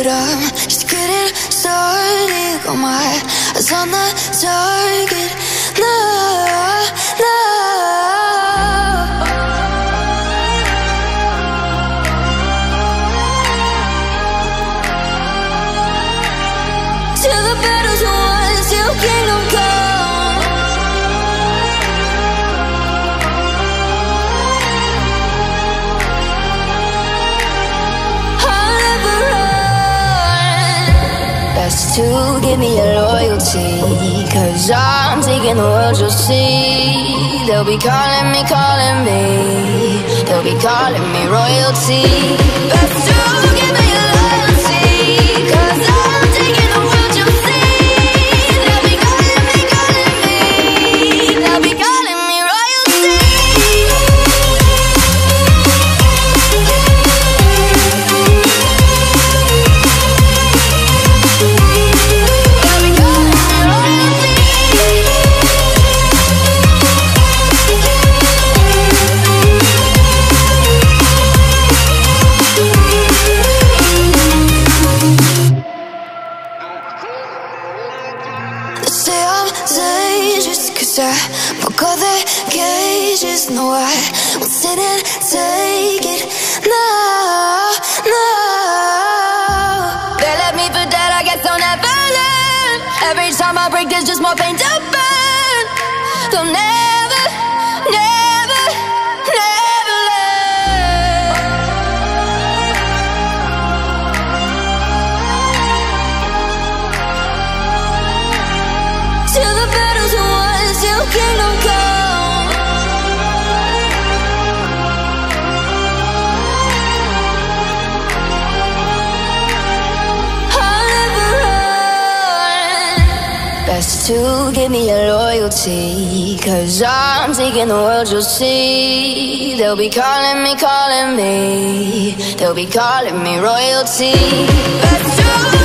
but I'm just getting started. Got my eyes on the target. No, no. Till the battle's won, till kingdom come. I'll never run. Best to give me your loyalty, 'cause I'm taking the world, you'll see. They'll be calling me, they'll be calling me royalty. Best to give me your loyalty, 'cause I'm taking the world, you'll see. They'll be calling me, they'll be calling me royalty. They'll be calling me royalty. They say I'm dangerous 'cause I broke all their cages. No, I won't sit and take it. No, no. They left me for dead, I guess I'll never learn. Every time I break, there's just more pain to burn. They'll never, never, never learn. Till the battle's won, till kingdom come. I'll never run. Best to give me your loyalty, 'cause I'm taking the world, you'll see. They'll be calling me, they'll be calling me royalty. Best to